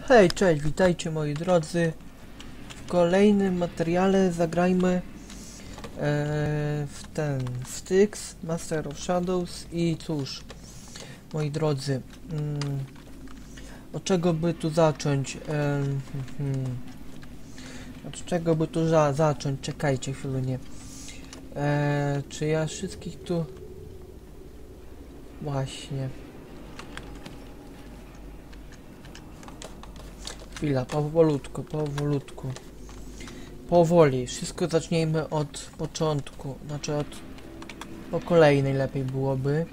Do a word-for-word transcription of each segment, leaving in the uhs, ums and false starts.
Hej, cześć, witajcie moi drodzy. W kolejnym materiale zagrajmy e, w ten Styx, Master of Shadows i cóż, moi drodzy, mm, od czego by tu zacząć? E, hmm, od czego by tu za zacząć? Czekajcie chwilę, nie. E, czy ja wszystkich tu... Właśnie. Chwila, powolutku, powolutku. Powoli, wszystko zacznijmy od początku, znaczy od... po kolei najlepiej byłoby.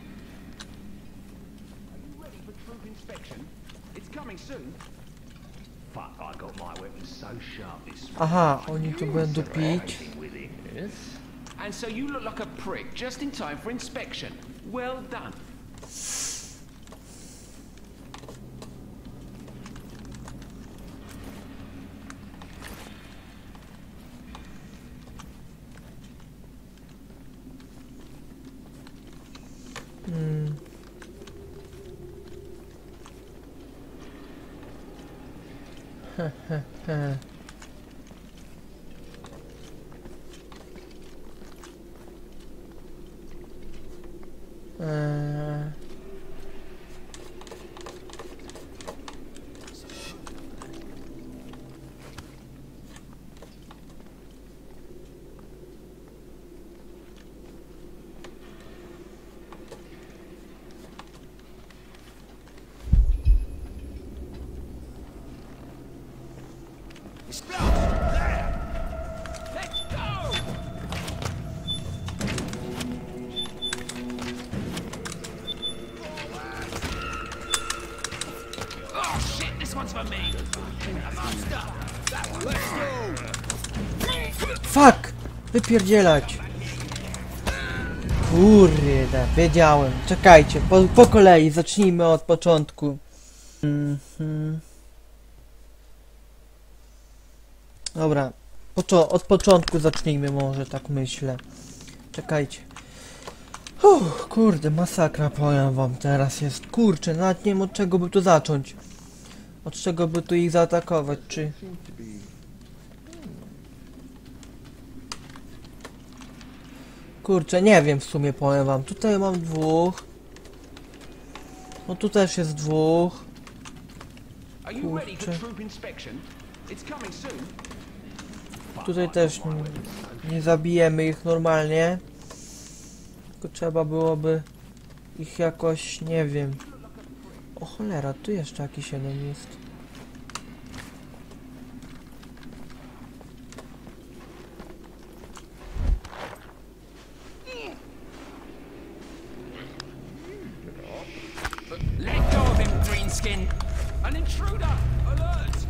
Aha, oni tu będą pić. And so you look like a prick just in time for inspection. Well done. Hmm. He, he, he. Eee. Fuck! Wypierdzielać! Kurde, wiedziałem. Czekajcie, po, po kolei, zacznijmy od początku. Mm-hmm. Dobra, Poczo od początku zacznijmy może, tak myślę. Czekajcie. Uff, kurde, masakra, powiem wam teraz jest. Kurczę, nawet nie wiem od czego by tu zacząć. Od czego by tu ich zaatakować, czy... Kurczę, nie wiem w sumie, powiem wam. Tutaj mam dwóch. No tu też jest dwóch. Kurczę. Tutaj też nie, nie zabijemy ich normalnie. Tylko trzeba byłoby ich jakoś, nie wiem. O cholera, tu jeszcze jakiś jeden jest. Let go of him, Greenskin. An intruder! Alert!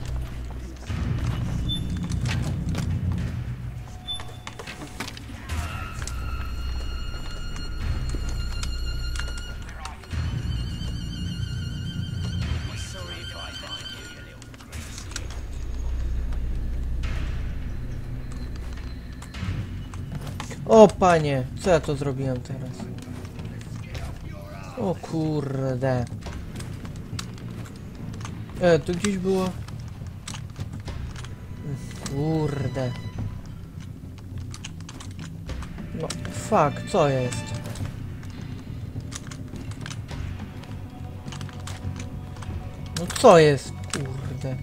O panie, co ja to zrobiłem teraz? O kurde. E, tu gdzieś było... Kurde. No, fuck, co jest? No co jest? Kurde.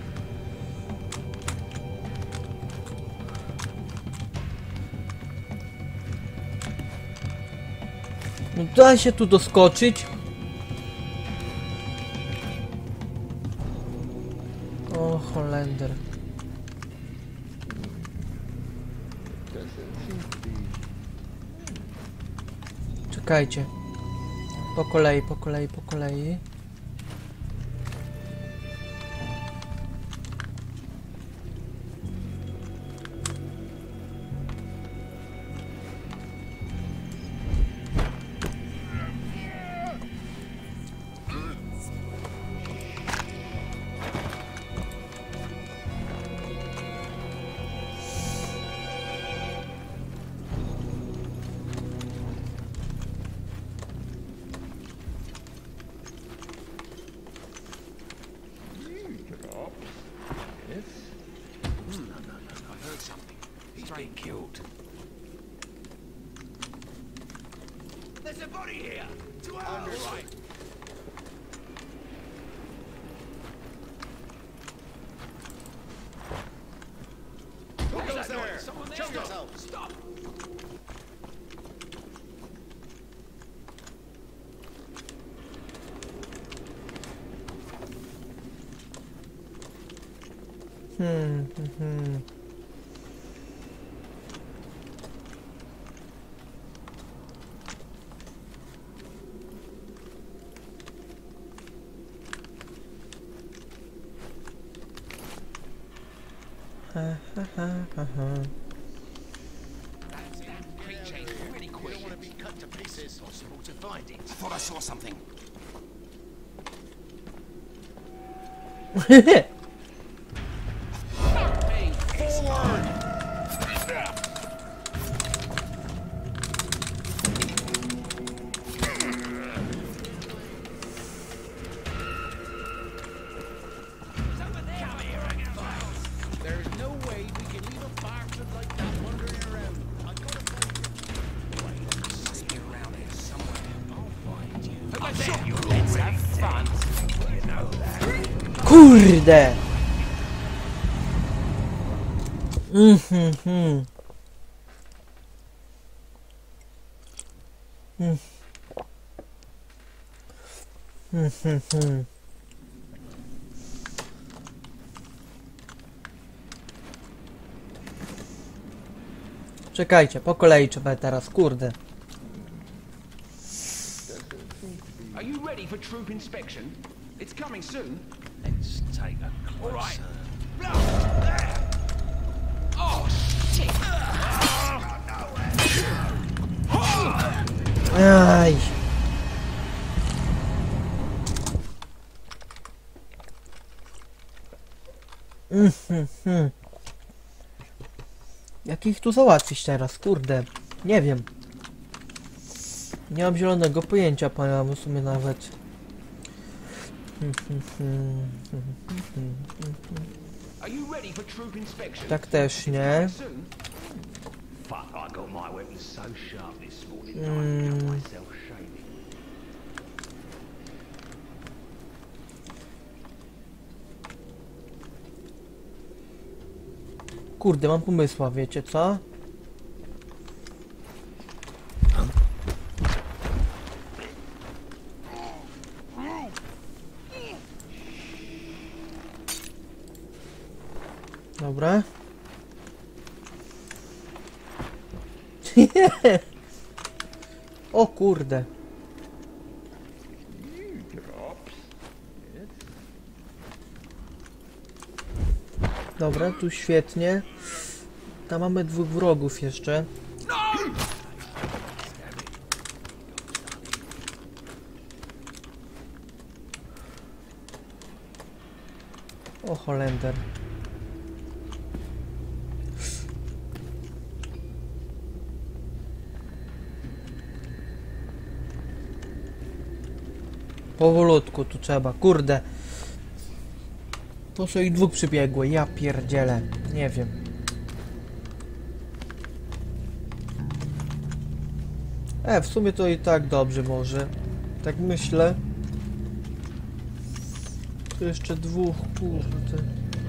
No da się tu doskoczyć? O, Holender. Czekajcie. Po kolei, po kolei, po kolei. Everybody here. To our right. Who goes there? Someone there. Show Stop. yourself. Stop. Hmm, hmm, hmm. Ha, ha, ha, ha, ha. That damn creature is really You quick. don't want to be cut to pieces. Possible to find it. I thought I saw something. Hey, Forward! there's no way we can leave a bastard like that wandering around. I gotta find him. Must be around here somewhere. I'll find you. I'm sure you let's have fun. You know that. Kurde! Mhm, mhm. Mm. Mhm, mhm. Czekajcie, po kolei trzeba teraz, kurde. Are you ready for troop inspection? It's coming soon. Let's take a closer. All right. Oh shit! Aj. Mhm, mhm. Jak ich tu załatwić teraz, kurde? Nie wiem. Nie mam zielonego pojęcia, powiem w sumie nawet. Are you ready for troop inspection? Tak też nie. Soon. Fuck, I got my weapons so sharp this morning. Mm. I cut myself shaving. Kurde, mam pomysła, wiecie co? Dobra. O kurde. Dobra, tu świetnie. Tam mamy dwóch wrogów jeszcze. O Holender. Powolutku tu trzeba, kurde. Po co ich dwóch przybiegło? Ja pierdzielę. Nie wiem. E, w sumie to i tak dobrze może. Tak myślę. Tu jeszcze dwóch, kurde.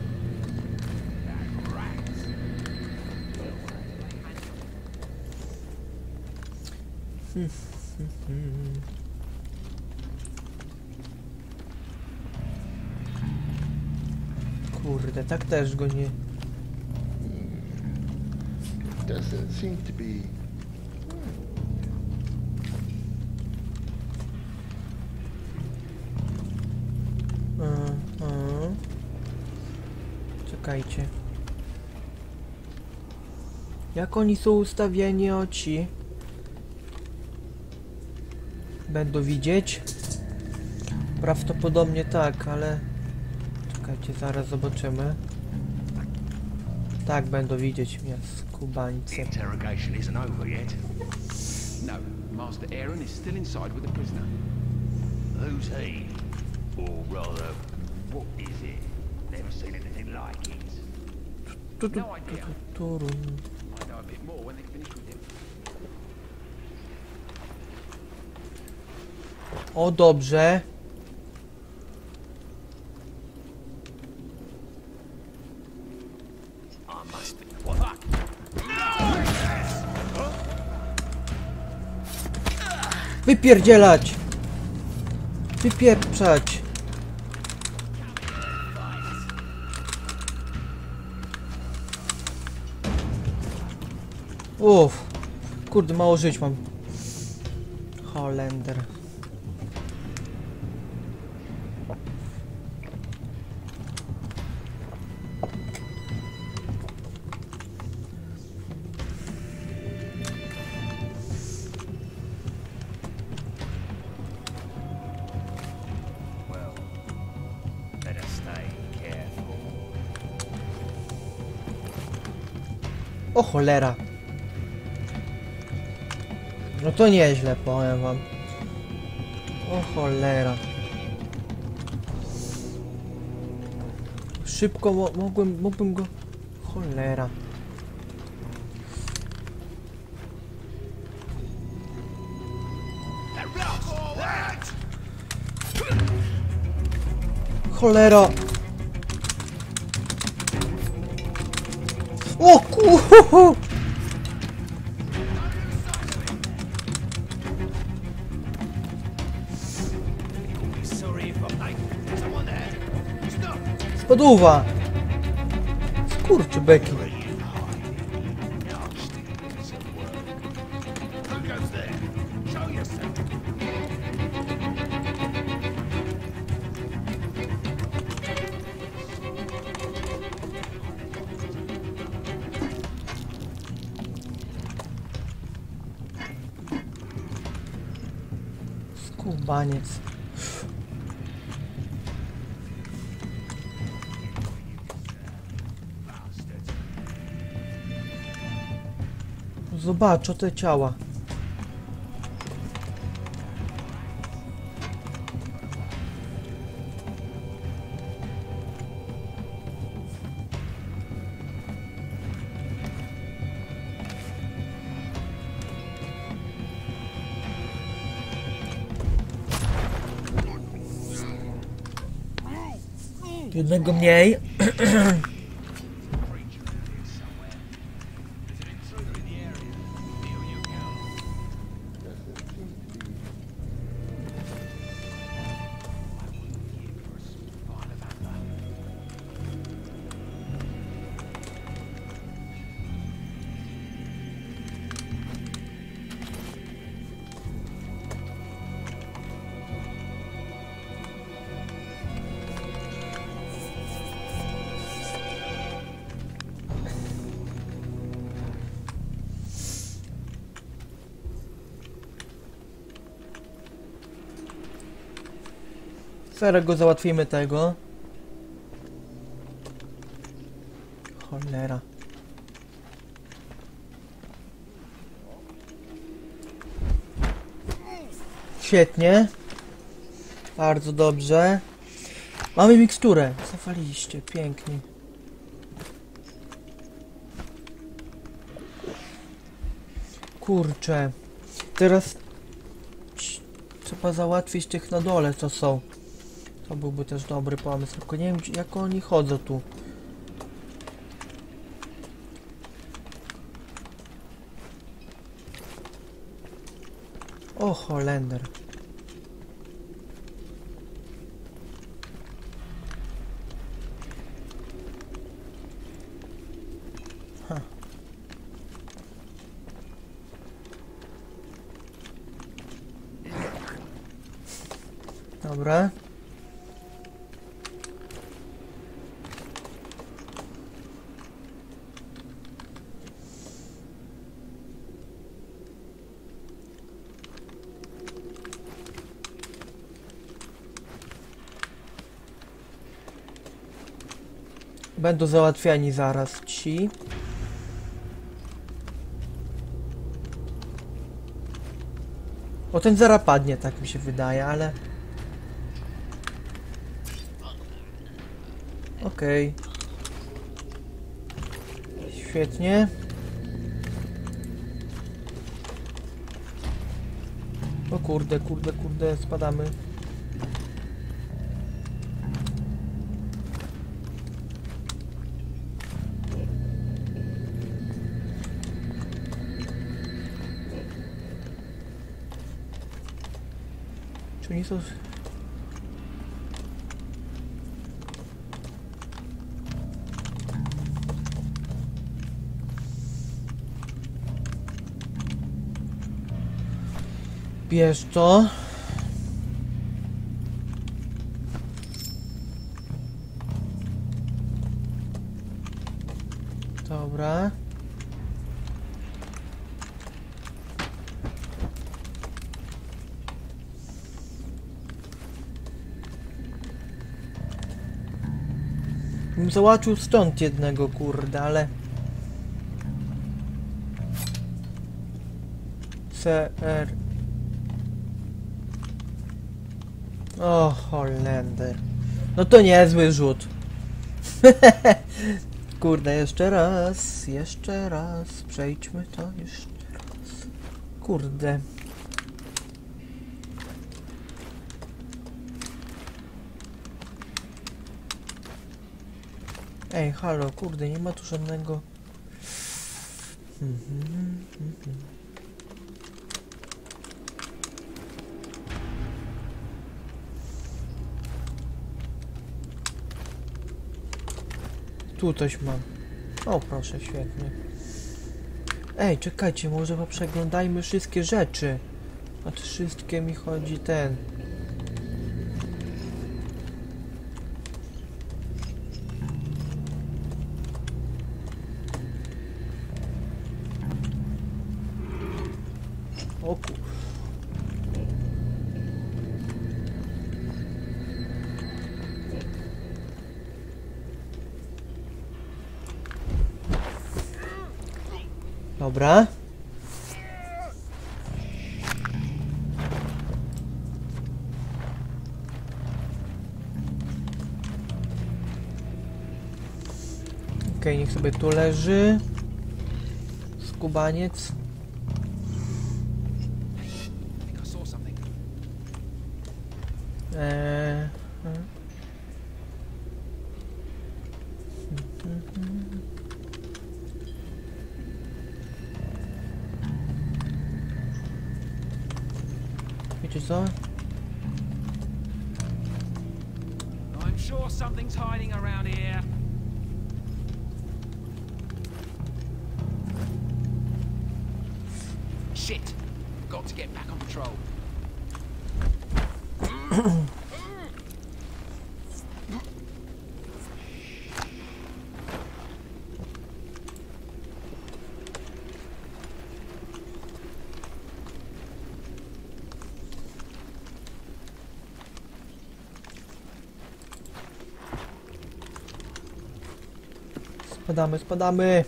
Hmm, hmm, hmm. Kurde, tak też go nie... Doesn't seem to be. Aha. Czekajcie. Jak oni są ustawieni, o ci? Będą widzieć? Prawdopodobnie tak, ale... Czekajcie, zaraz zobaczymy. Tak, będą widzieć mnie, skubańcy. The interrogation isn't over yet. No, Master Aaron is still inside with the prisoner. Who's he? Or rather, what is it? Never seen anything like it. Tu, tu, No tu, idea. tu, tu, rum. I know a bit more when they finish with him. O, dobrze. I must be. What? Wypierdzielać! Wypieprzać! Uff. Kurde, mało żyć mam. Holender. Well, better stay careful. O cholera. No to nieźle, powiem wam. O cholera. Szybko mo mogłem, mógłbym go... Cholera. Cholera. O ku... Sorry if I'm late. Someone there. Stop. Spadówa. Skurczy beki. Who goes there? Show yourself. Skubaniec. Zobacz, o te ciała. Jednego mniej. Zaraz go załatwimy tego. Cholera. Świetnie. Bardzo dobrze. Mamy miksturę. Zawaliście, pięknie. Kurczę. Teraz trzeba załatwić tych na dole, co są. To byłby też dobry pomysł, tylko nie wiem, jak oni chodzą tu. O, Holender. Ha. Dobra. Będą załatwiani zaraz ci. O, ten zaraz padnie, tak mi się wydaje, ale... Okej. Okay. Świetnie. O kurde, kurde, kurde, spadamy. Czy nie są... Bierz to. Dobra. Bym załatwił stąd jednego, kurde, ale... C R... O, Holender. No to niezły rzut. Kurde, jeszcze raz, jeszcze raz. Przejdźmy to jeszcze raz. Kurde. Ej, halo, kurde, nie ma tu żadnego... Mhm, mhm. Tu coś mam. O, proszę, świetnie. Ej, czekajcie, może poprzeglądajmy wszystkie rzeczy. A to wszystkie mi chodzi ten... O kur... Dobra. Okej, niech sobie tu leży. Skubaniec. I saw something. Eee... Wiecie co? I'm sure something's hiding around here. Shit! Got to get back on patrol. Spadamy, spadamy.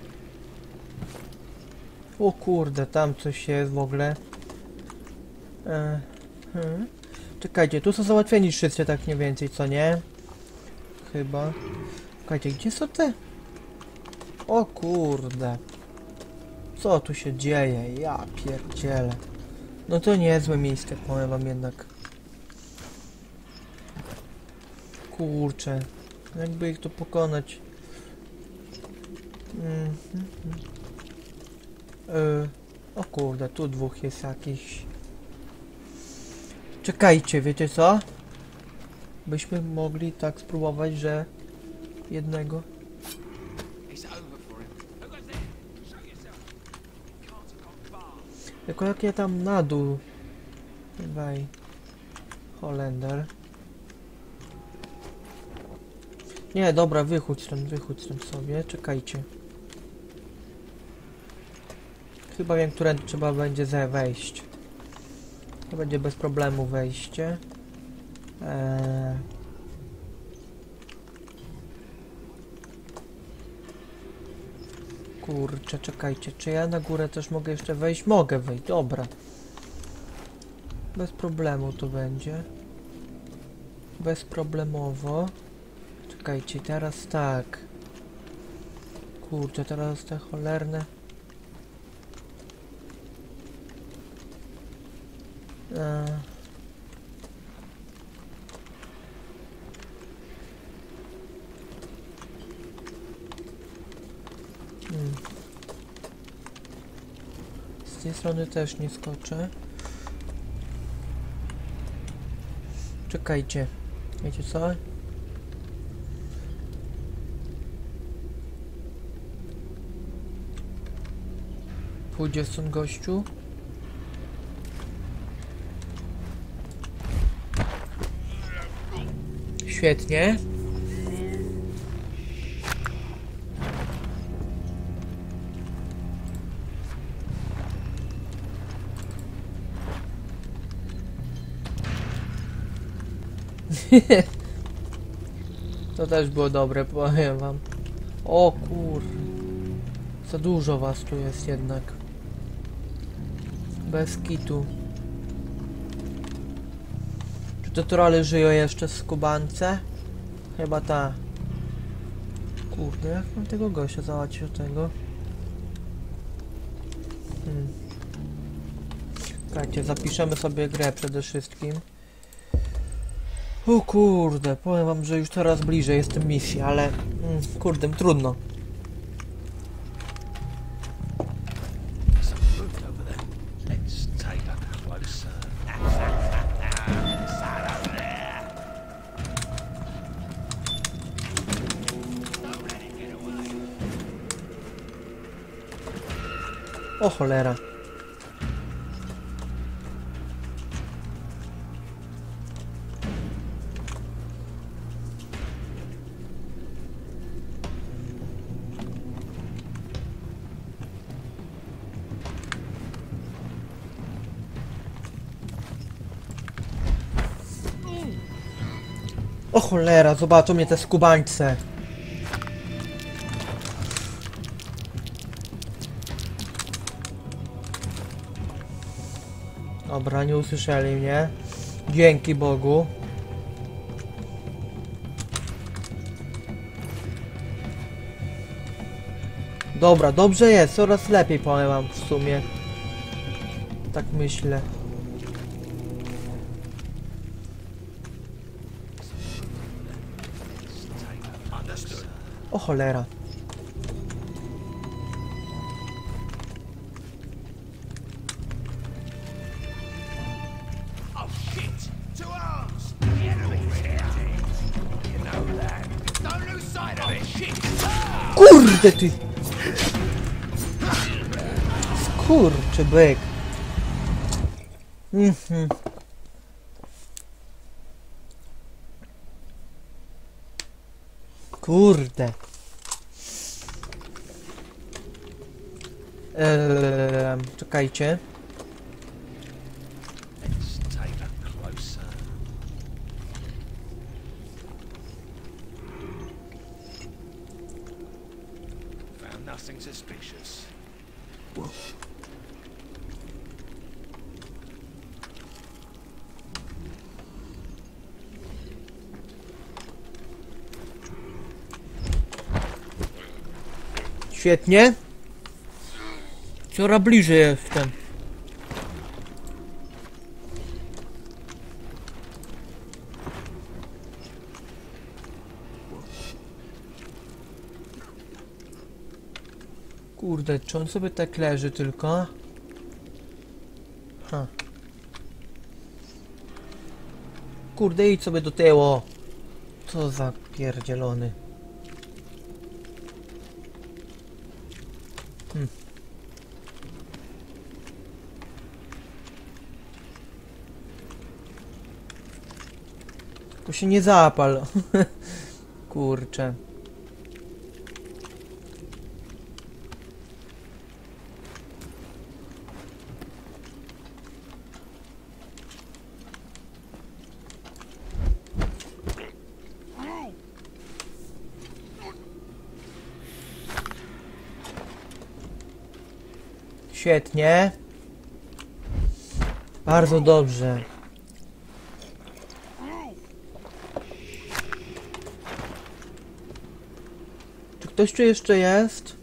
O kurde, tam coś jest w ogóle. E, hmm. Czekajcie, tu są załatwieni wszyscy, tak mniej więcej, co nie? Chyba. Czekajcie, gdzie są te? O kurde. Co tu się dzieje? Ja pierdzielę. No to niezłe miejsce, powiem wam jednak. Kurczę. Jakby ich tu pokonać. Mm -hmm. Yy, o kurde, tu dwóch jest jakiś. Czekajcie, wiecie co? Byśmy mogli tak spróbować, że jednego. It's over for him. Look at there. Show yourself. Can't have gone far. Tylko jak ja tam na dół. Dawaj. Holender. Nie, dobra, wychódź tam, wychódź tam sobie, czekajcie. Chyba wiem, którędy trzeba będzie ze wejść. To będzie bez problemu wejście. Eee... Kurczę, czekajcie, czy ja na górę też mogę jeszcze wejść? Mogę wejść, dobra. Bez problemu to będzie. Bezproblemowo. Czekajcie, teraz tak. Kurczę, teraz te cholerne. E... Hmm. Z tej strony też nie skoczę. Czekajcie. Wiecie co? Pójdzie stąd gościu. Świetnie. To też było dobre, powiem wam. O kur... Za dużo was tu jest jednak. Bez kitu. Czy te trole żyją jeszcze w skubance? Chyba ta. Kurde, jak mam tego gościa załatwić od tego? Hmm. Słuchajcie, zapiszemy sobie grę przede wszystkim. O kurde, powiem wam, że już coraz bliżej jestem misji, ale mm, kurde, trudno. Let's take a closer. O cholera. O cholera, zobaczą mnie te skubańce. Dobra, nie usłyszeli mnie. Dzięki Bogu. Dobra, dobrze jest, coraz lepiej powiem wam w sumie. Tak myślę. O cholera. Oh shit! To arms! The enemy's here! You know that. Don't lose sight of it! Shit! Kurde ty! Skurczy byk. Mhm. Kurde. Eee, czekajcie. Let's take a closer. Found nothing suspicious. Świetnie. Coraz bliżej jestem. Kurde, czy on sobie tak leży tylko? Ha. Kurde, idź sobie do tyłu. Co za pierdzielony. Hmm. Tylko się nie zapal. Kurczę. Świetnie. Bardzo dobrze. Czy ktoś tu jeszcze jest?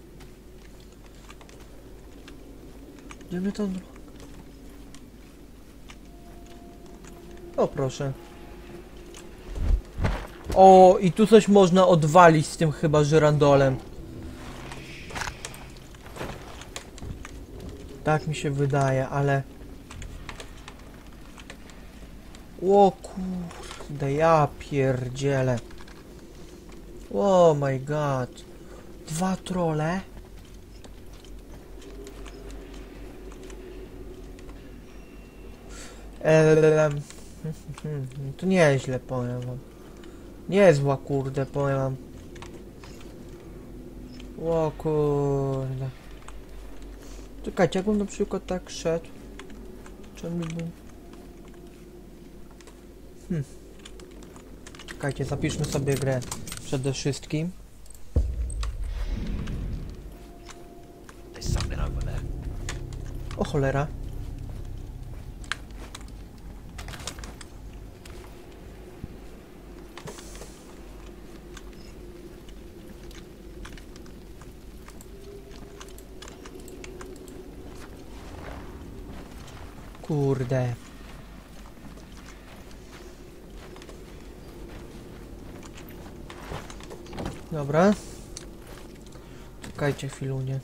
Gdzie mnie to... O, proszę. O, i tu coś można odwalić z tym chyba żyrandolem. Tak mi się wydaje, ale... O kurde, ja pierdzielę. Oh my god. Dwa trole. Eee, to nieźle, powiem wam. Niezła, kurde, powiem wam. O kurde. Czekajcie, jakbym na przykład tak szedł. Czemu bym... Hmm. Czekajcie, zapiszmy sobie grę przede wszystkim. There's something over there. O cholera. Kurde. Dobra. Czekajcie chwilunię.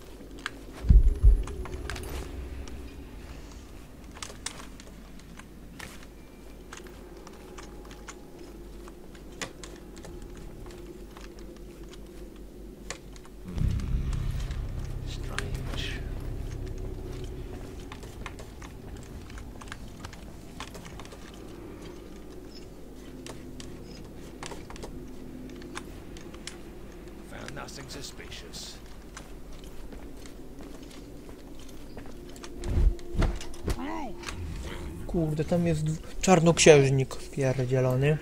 Strange. Found nothing suspicious. Kurde, tam jest czarnoksiężnik pierdzielony.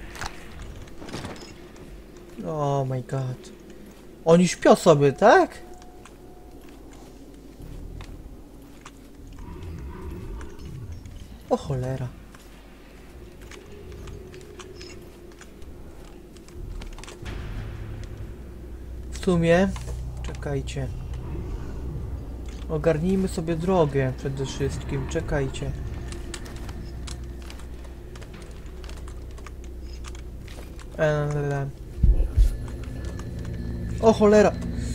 Oh my god. Oni śpią sobie, tak? O cholera. W sumie, czekajcie. Ogarnijmy sobie drogę przede wszystkim, czekajcie. Eee. O cholera!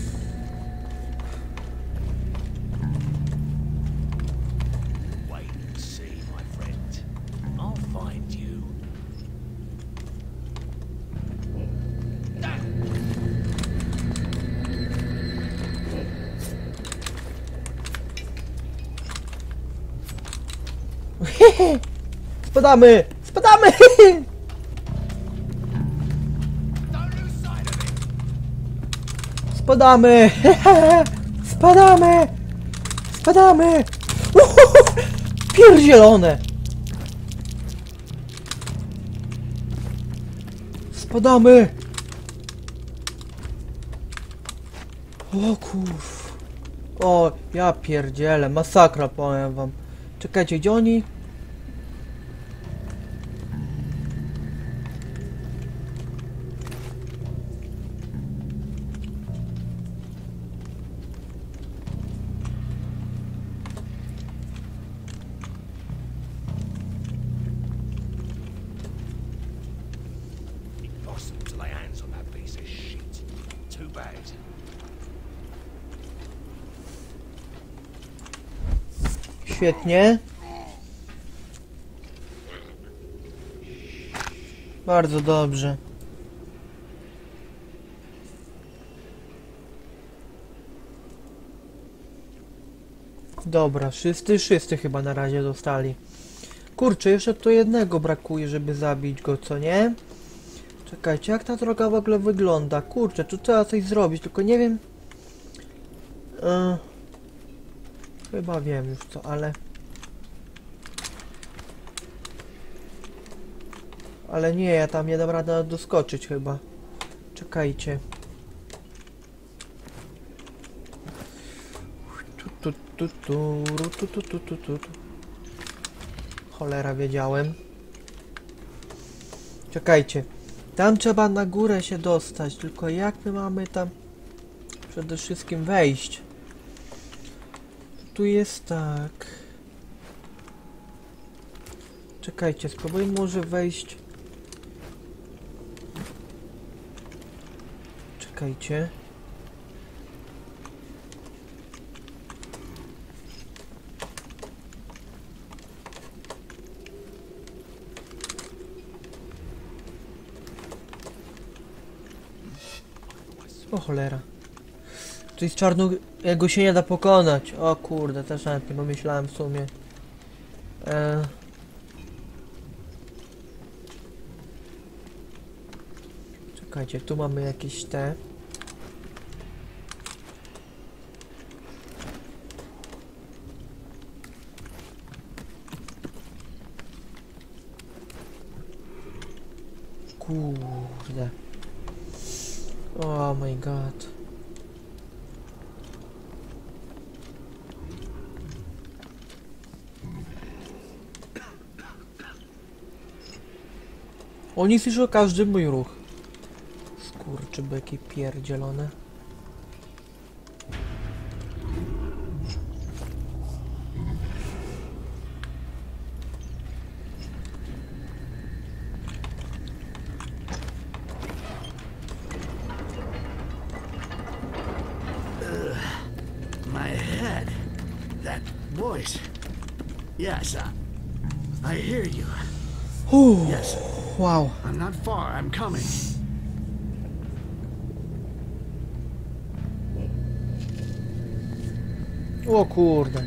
Wait and see, my friend. I'll find you. Spadamy! Spadamy! Don't lose sight of it. Spadamy! Spadamy! Spadamy! Uhuhu! Pierdzielone! Spadamy! O kurw. O, ja pierdzielę, masakra, powiem wam. Czekajcie, gdzie oni? Impossible to lay hands on that piece of shit. Too bad. Świetnie. Bardzo dobrze. Dobra, wszyscy, wszyscy chyba na razie dostali. Kurczę, jeszcze to jednego brakuje, żeby zabić go, co nie? Czekajcie, jak ta droga w ogóle wygląda? Kurczę, tu trzeba coś zrobić, tylko nie wiem... E... Chyba wiem już co, ale... Ale nie, ja tam nie dam rady doskoczyć chyba. Czekajcie. Tu, tu, tu, tu, tu, tu, tu, tu, tu. Cholera, wiedziałem. Czekajcie. Tam trzeba na górę się dostać, tylko jak my mamy tam przede wszystkim wejść? Tu jest tak. Czekajcie, spróbuję może wejść. Czekajcie. O cholera. To jest czarno... Jego się nie da pokonać. O kurde, też nawet nie pomyślałem w sumie. Eee... Czekajcie, tu mamy jakieś te. Kurde. Oh my god. Oni słyszą każdy mój ruch. Skurczybyki pierdzielone. My head. That voice. Yes, I, I hear you. Uff, Yes, wow. I'm not far. I'm coming. O kurde.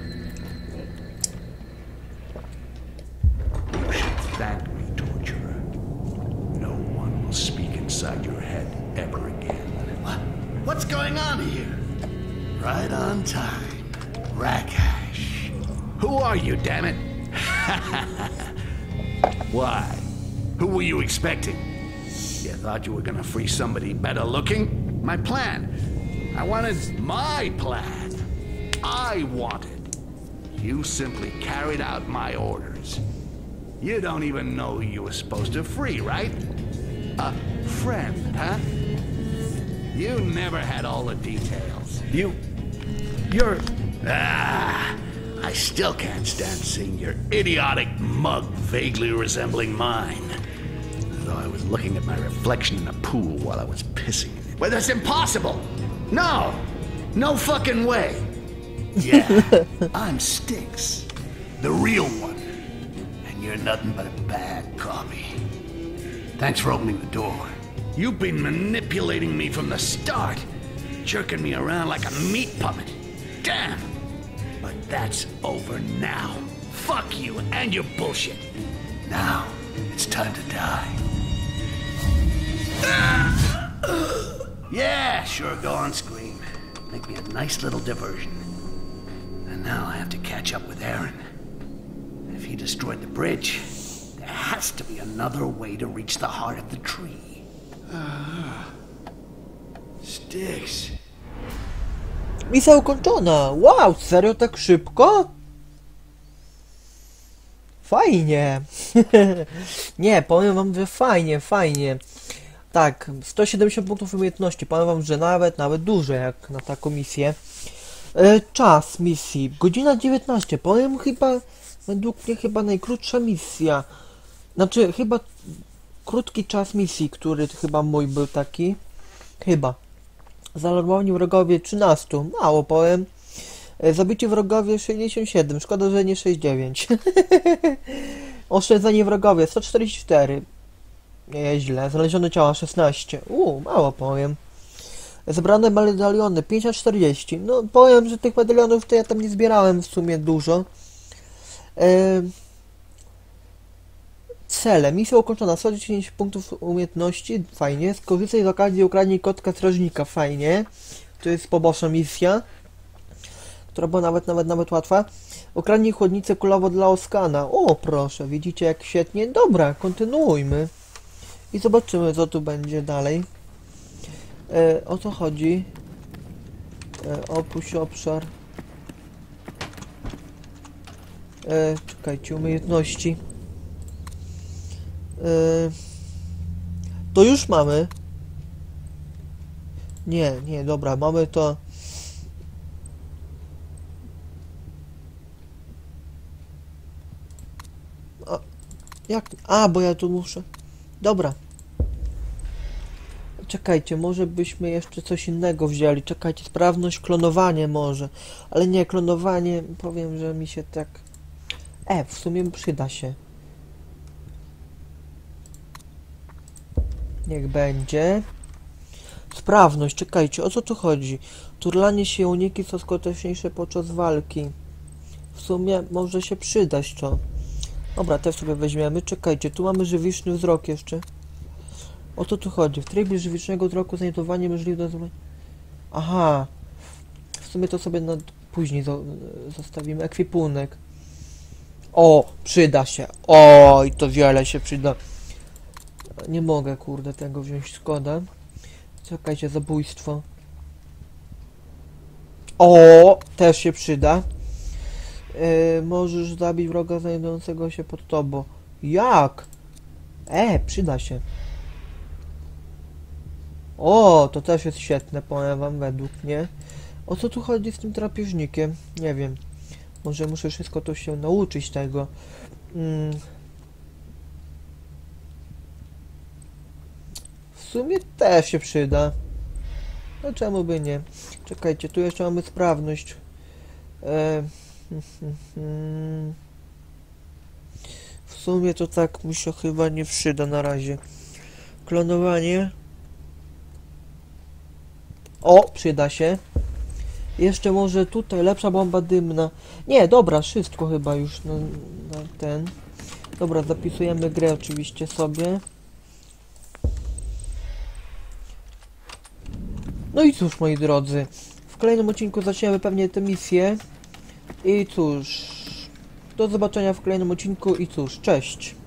You should thank me, torturer. No one will speak inside your head ever again. What? What's going on here? Right on time. Rakash. Who are you, damn it? Why? Who were you expecting? You thought you were gonna free somebody better looking? My plan. I wanted my plan. I wanted. You simply carried out my orders. You don't even know who you were supposed to free, right? A friend, huh? You never had all the details. You... You're... Ah... I still can't stand seeing your idiotic mug vaguely resembling mine. Though I was looking at my reflection in a pool while I was pissing in it. Well, that's impossible! No! No fucking way! Yeah, I'm Styx. The real one. And you're nothing but a bad copy. Thanks for opening the door. You've been manipulating me from the start. Jerking me around like a meat puppet. Damn! But that's over now. Fuck you and your bullshit. Now, it's time to die. Yeah, sure, go on, scream. Make me a nice little diversion. And now I have to catch up with Aaron. If he destroyed the bridge, there has to be another way to reach the heart of the tree. Ah. Styx. Misja ukończona! Wow, serio tak szybko? Fajnie! Nie, powiem wam, że fajnie, fajnie. Tak, sto siedemdziesiąt punktów umiejętności. Powiem wam, że nawet, nawet dużo jak na taką misję. E, czas misji. Godzina dziewiętnaście. Powiem chyba, według mnie chyba najkrótsza misja. Znaczy, chyba krótki czas misji, który chyba mój był taki. Chyba. Zaalarmowani wrogowie trzynaście. Mało powiem. E, zabici wrogowie sześćdziesiąt siedem. Szkoda, że nie sześćdziesiąt dziewięć. Oszczędzani wrogowie sto czterdzieści cztery. Nieźle. Znalezione ciała szesnaście. Uuu, mało powiem. Zebrane medaliony pięćset czterdzieści. No powiem, że tych medalionów to ja tam nie zbierałem w sumie dużo. E... Cele. Misja ukończona. sto dziesięć punktów umiejętności. Fajnie. Skorzystaj z okazji ukradnij kotka strażnika. Fajnie. To jest poboczna misja, która była nawet, nawet, nawet łatwa. Ukradnij chłodnicę kulową dla Oskana. O, proszę. Widzicie jak świetnie? Dobra, kontynuujmy. I zobaczymy, co tu będzie dalej. E, o co chodzi? E, opuść obszar. E, czekajcie, umiejętności. E, to już mamy. Nie, nie, dobra, mamy to. Jak? A, bo ja tu muszę. Dobra. Czekajcie, może byśmy jeszcze coś innego wzięli. Czekajcie, sprawność, klonowanie może. Ale nie, klonowanie, powiem, że mi się tak... E, w sumie przyda się. Niech będzie. Sprawność, czekajcie, o co tu chodzi? Turlanie się uniki są skuteczniejsze podczas walki. W sumie może się przydać to. Dobra, też sobie weźmiemy. Czekajcie, tu mamy żywiczny wzrok jeszcze. O co tu chodzi? W trybie żywicznego wzroku znajdowanie możliwe do... Aha. W sumie to sobie na... później zo... zostawimy. Ekwipunek. O, przyda się. Oj, to wiele się przyda. Nie mogę, kurde, tego wziąć, szkoda. Czekajcie, zabójstwo. O, też się przyda. Yy, możesz zabić wroga znajdującego się pod tobą. Jak? E, przyda się. O, to też jest świetne, powiem wam, według mnie. O co tu chodzi z tym drapieżnikiem? Nie wiem. Może muszę wszystko to się nauczyć tego. Mm. W sumie też się przyda. No czemu by nie? Czekajcie, tu jeszcze mamy sprawność. E, w sumie to tak mi się chyba nie przyda na razie. Klonowanie. O, przyda się. Jeszcze może tutaj lepsza bomba dymna. Nie, dobra, wszystko chyba już na, na ten. Dobra, zapisujemy grę oczywiście sobie. No i cóż, moi drodzy, w kolejnym odcinku zaczniemy pewnie tę misję. I cóż, do zobaczenia w kolejnym odcinku i cóż, cześć.